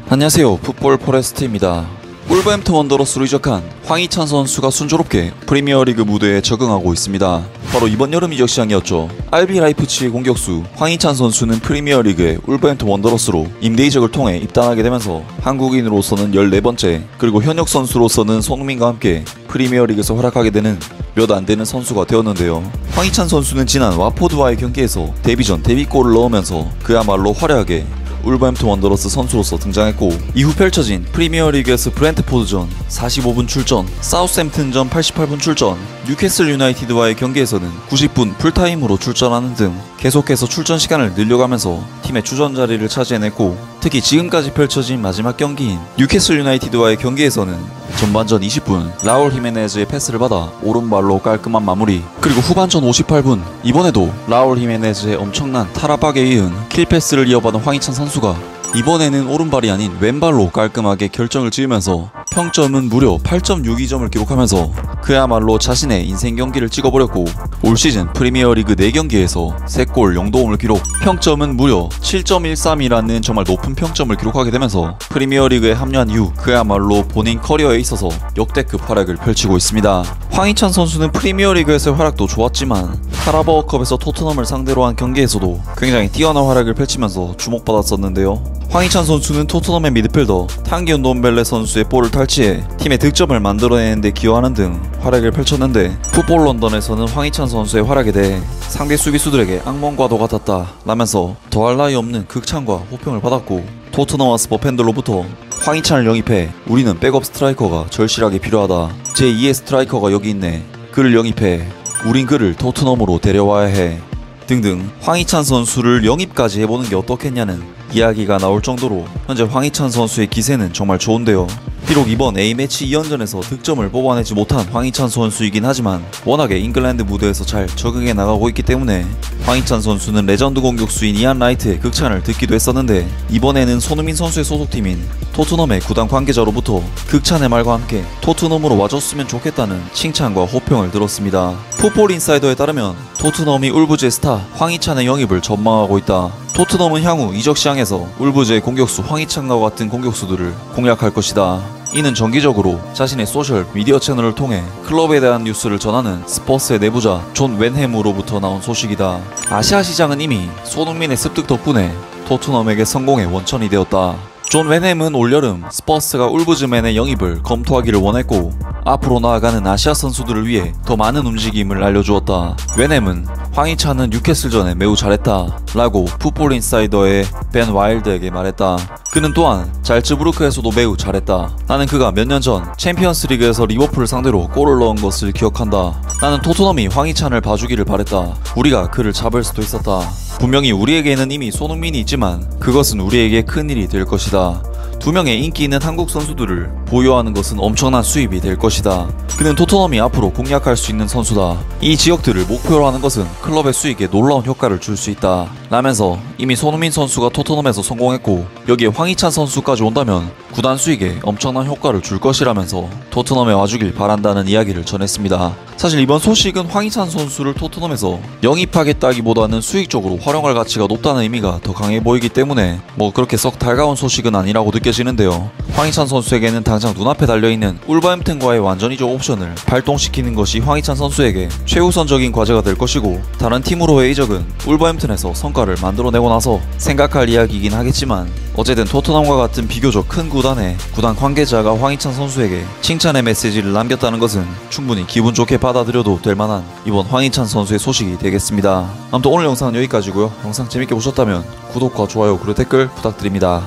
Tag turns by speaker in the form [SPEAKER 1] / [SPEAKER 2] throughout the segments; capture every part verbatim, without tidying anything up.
[SPEAKER 1] 안녕하세요, 풋볼 포레스트입니다. 울버햄튼 원더러스로 이적한 황희찬 선수가 순조롭게 프리미어리그 무대에 적응하고 있습니다. 바로 이번 여름 이적 시장이었죠. 알비 라이프치히 공격수 황희찬 선수는 프리미어리그의 울버햄튼 원더러스로 임대 이적을 통해 입단하게 되면서 한국인으로서는 열네 번째, 그리고 현역 선수로서는 손흥민과 함께 프리미어리그에서 활약하게 되는 몇 안되는 선수가 되었는데요. 황희찬 선수는 지난 와포드와의 경기에서 데뷔전 데뷔골을 넣으면서 그야말로 화려하게 울버햄튼 원더러스 선수로서 등장했고, 이후 펼쳐진 프리미어리그에서 브렌트포드전 사십오 분 출전, 사우스햄튼전 팔십팔 분 출전, 뉴캐슬 유나이티드와의 경기에서는 구십 분 풀타임으로 출전하는 등 계속해서 출전 시간을 늘려가면서 팀의 주전 자리를 차지해냈고, 특히 지금까지 펼쳐진 마지막 경기인 뉴캐슬 유나이티드와의 경기에서는 전반전 이십 분 라울 히메네즈의 패스를 받아 오른발로 깔끔한 마무리, 그리고 후반전 오십팔 분 이번에도 라울 히메네즈의 엄청난 탈압박에 이은 킬패스를 이어받은 황희찬 선수가 이번에는 오른발이 아닌 왼발로 깔끔하게 결정을 지으면서 평점은 무려 팔 점 육이 점을 기록하면서 그야말로 자신의 인생 경기를 찍어버렸고, 올 시즌 프리미어리그 네 경기에서 세 골 영 도움을 기록, 평점은 무려 칠 점 일삼이라는 정말 높은 평점을 기록하게 되면서 프리미어리그에 합류한 이후 그야말로 본인 커리어에 있어서 역대급 활약을 펼치고 있습니다. 황희찬 선수는 프리미어리그에서의 활약도 좋았지만 카라바오컵에서 토트넘을 상대로 한 경기에서도 굉장히 뛰어난 활약을 펼치면서 주목받았었는데요. 황희찬 선수는 토트넘의 미드필더 탕기 운돈벨레 선수의 볼을 탈취해 팀의 득점을 만들어내는 데 기여하는 등 활약을 펼쳤는데, 풋볼 런던에서는 황희찬 선수의 활약에 대해 상대 수비수들에게 악몽과도 같았다 라면서 더할 나위 없는 극찬과 호평을 받았고, 토트넘 하스퍼 팬들로부터 황희찬을 영입해, 우리는 백업 스트라이커가 절실하게 필요하다, 제이의 스트라이커가 여기 있네, 그를 영입해, 우린 그를 토트넘으로 데려와야 해 등등 황희찬 선수를 영입까지 해보는 게 어떻겠냐는 이야기가 나올 정도로 현재 황희찬 선수의 기세는 정말 좋은데요. 비록 이번 A매치 이 연전에서 득점을 뽑아내지 못한 황희찬 선수이긴 하지만 워낙에 잉글랜드 무대에서 잘 적응해 나가고 있기 때문에 황희찬 선수는 레전드 공격수인 이안 라이트의 극찬을 듣기도 했었는데, 이번에는 손흥민 선수의 소속팀인 토트넘의 구단 관계자로부터 극찬의 말과 함께 토트넘으로 와줬으면 좋겠다는 칭찬과 호평을 들었습니다. 풋볼 인사이더에 따르면 토트넘이 울브즈의 스타 황희찬의 영입을 전망하고 있다. 토트넘은 향후 이적 시장에서 울브즈의 공격수 황희찬과 같은 공격수들을 공략할 것이다. 이는 정기적으로 자신의 소셜 미디어 채널을 통해 클럽에 대한 뉴스를 전하는 스퍼스의 내부자 존 웬햄으로부터 나온 소식이다. 아시아 시장은 이미 손흥민의 습득 덕분에 토트넘에게 성공의 원천이 되었다. 존 웬햄은 올여름 스퍼스가 울브즈맨의 영입을 검토하기를 원했고, 앞으로 나아가는 아시아 선수들을 위해 더 많은 움직임을 알려주었다. 웬햄은 황희찬은 뉴캐슬전에 매우 잘했다 라고 풋볼 인사이더의 벤 와일드에게 말했다. 그는 또한 잘츠부르크에서도 매우 잘했다. 나는 그가 몇 년 전 챔피언스 리그에서 리버풀을 상대로 골을 넣은 것을 기억한다. 나는 토트넘이 황희찬을 봐주기를 바랬다. 우리가 그를 잡을 수도 있었다. 분명히 우리에게는 이미 손흥민이 있지만 그것은 우리에게 큰일이 될 것이다. 두 명의 인기 있는 한국 선수들을 보유하는 것은 엄청난 수입이 될 것이다. 그는 토트넘이 앞으로 공략할 수 있는 선수다. 이 지역들을 목표로 하는 것은 클럽의 수익에 놀라운 효과를 줄 수 있다 라면서 이미 손흥민 선수가 토트넘에서 성공했고, 여기에 황희찬 선수까지 온다면 구단 수익에 엄청난 효과를 줄 것이라면서 토트넘에 와주길 바란다는 이야기를 전했습니다. 사실 이번 소식은 황희찬 선수를 토트넘에서 영입하겠다기보다는 수익적으로 활용할 가치가 높다는 의미가 더 강해 보이기 때문에 뭐 그렇게 썩 달가운 소식은 아니라고 느껴지는데요. 황희찬 선수에게는 당장 눈앞에 달려있는 울버햄튼과의 완전히적 옵션을 발동시키는 것이 황희찬 선수에게 최우선적인 과제가 될 것이고, 다른 팀으로의 이적은 울버햄튼에서 성과를 만들어내고 나서 생각할 이야기이긴 하겠지만, 어쨌든 토트넘과 같은 비교적 큰 구단의 구단 관계자가 황희찬 선수에게 칭찬의 메시지를 남겼다는 것은 충분히 기분 좋게 받아들여도 될 만한 이번 황희찬 선수의 소식이 되겠습니다. 아무튼 오늘 영상은 여기까지고요. 영상 재밌게 보셨다면 구독과 좋아요 그리고 댓글 부탁드립니다.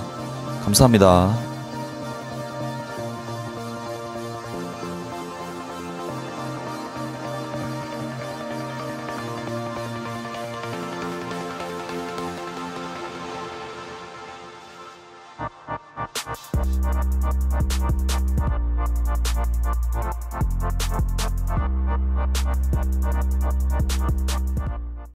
[SPEAKER 1] 감사합니다.